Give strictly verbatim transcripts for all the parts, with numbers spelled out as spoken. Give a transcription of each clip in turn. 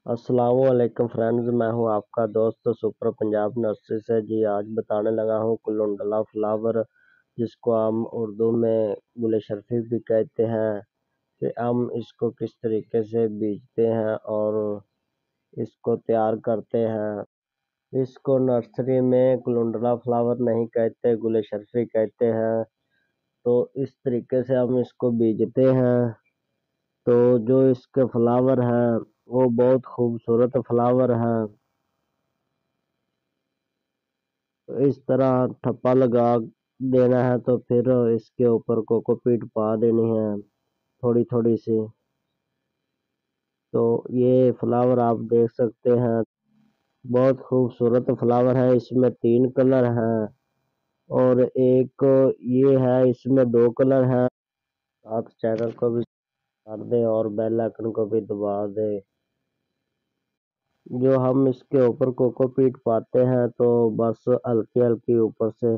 अस्सलामुअलैकुम फ्रेंड्स, मैं हूं आपका दोस्त सुपर पंजाब नर्सरी से। जी आज बताने लगा हूं कलंडला फ्लावर, जिसको हम उर्दू में गुल शर्फी भी कहते हैं, कि हम इसको किस तरीके से बीजते हैं और इसको तैयार करते हैं। इसको नर्सरी में कलंडला फ्लावर नहीं कहते, गुल शर्फी कहते हैं। तो इस तरीके से हम इसको बीजते हैं। तो जो इसके फ्लावर हैं वो बहुत खूबसूरत फ्लावर हैं। तो इस तरह ठप्पा लगा देना है, तो फिर इसके ऊपर कोकोपीट पा देनी है थोड़ी थोड़ी सी। तो ये फ्लावर आप देख सकते हैं, बहुत खूबसूरत फ्लावर है। इसमें तीन कलर हैं और एक ये है, इसमें दो कलर हैं। आप चैनल को भी कर दें और बेल आइकन को भी दबा दें। जो हम इसके ऊपर कोकोपीट पाते हैं तो बस हल्की हल्की ऊपर से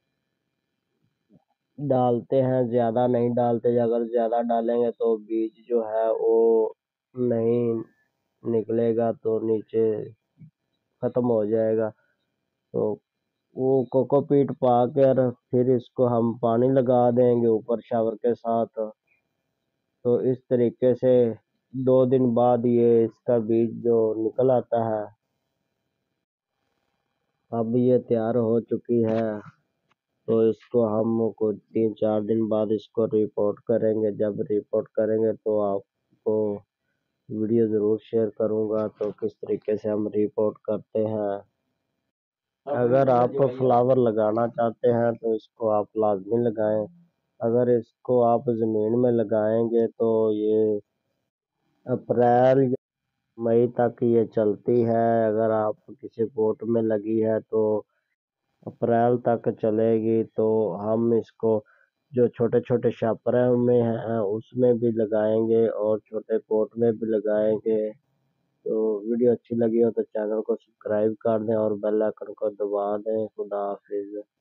डालते हैं, ज्यादा नहीं डालते। अगर ज्यादा डालेंगे तो बीज जो है वो नहीं निकलेगा, तो नीचे खत्म हो जाएगा। तो वो कोकोपीट पा कर फिर इसको हम पानी लगा देंगे ऊपर शावर के साथ। तो इस तरीके से दो दिन बाद ये इसका बीज जो निकल आता है। अब ये तैयार हो चुकी है, तो इसको हम कुछ तीन चार दिन बाद इसको रिपोर्ट करेंगे। जब रिपोर्ट करेंगे तो आपको वीडियो ज़रूर शेयर करूंगा, तो किस तरीके से हम रिपोर्ट करते हैं। अगर आप फ्लावर लगाना चाहते हैं तो इसको आप लाजमी लगाएं। अगर इसको आप ज़मीन में लगाएंगे तो ये अप्रैल या मई तक ये चलती है। अगर आप किसी पोट में लगी है तो अप्रैल तक चलेगी। तो हम इसको जो छोटे छोटे छापरों में हैं उसमें भी लगाएंगे और छोटे पॉट में भी लगाएंगे। तो वीडियो अच्छी लगी हो तो चैनल को सब्सक्राइब कर दें और बेल आइकन को दबा दें। खुदा हाफिज।